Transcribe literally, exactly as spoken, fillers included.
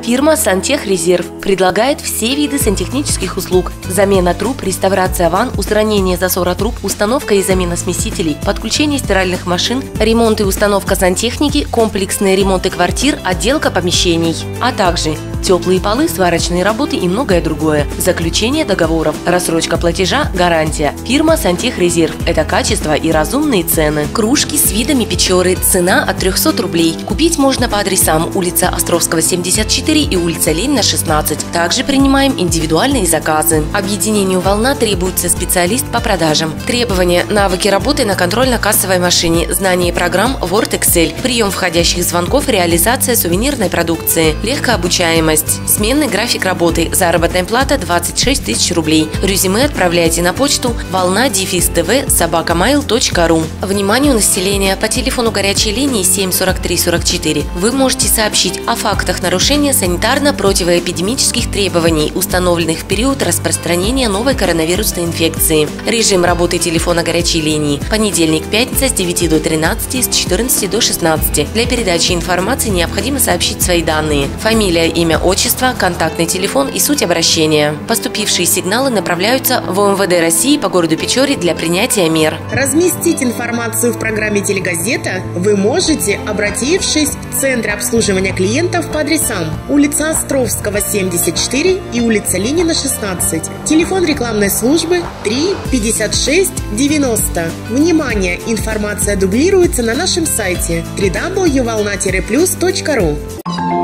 Фирма «Сантехрезерв» предлагает все виды сантехнических услуг: замена труб, реставрация ванн, устранение засора труб, установка и замена смесителей, подключение стиральных машин, ремонт и установка сантехники, комплексные ремонты квартир, отделка помещений, а также теплые полы, сварочные работы и многое другое. Заключение договоров, рассрочка платежа, гарантия. Фирма «Сантехрезерв» – это качество и разумные цены. Кружки с видами печоры. Цена от трёхсот рублей. Купить можно по адресам: улица Островского, семьдесят четыре и улица Ленина, шестнадцать. Также принимаем индивидуальные заказы. Объединению «Волна» требуется специалист по продажам. Требования: навыки работы на контрольно-кассовой машине, знание программ Word, Excel, прием входящих звонков, реализация сувенирной продукции, легкообучаемость. Сменный график работы. Заработная плата двадцать шесть тысяч рублей. Резюме отправляйте на почту волна дефис тв собака mail точка ру. Вниманию населения! По телефону горячей линии семь сорок три сорок четыре вы можете сообщить о фактах нарушения санитарно-противоэпидемических требований, установленных в период распространения новой коронавирусной инфекции. Режим работы телефона горячей линии: понедельник-пятница с девяти до тринадцати, с четырнадцати до шестнадцати. Для передачи информации необходимо сообщить свои данные: фамилия, имя, отчество, контактный телефон и суть обращения. Поступившие сигналы направляются в МВД России по городу Печоре для принятия мер. Разместить информацию в программе «Телегазета» вы можете, обратившись в Центр обслуживания клиентов по адресам: улица Островского, семьдесят четыре и улица Ленина, шестнадцать. Телефон рекламной службы три пятьдесят шесть девяносто. Внимание! Информация дублируется на нашем сайте дабл ю дабл ю дабл ю точка волна плюс точка ру.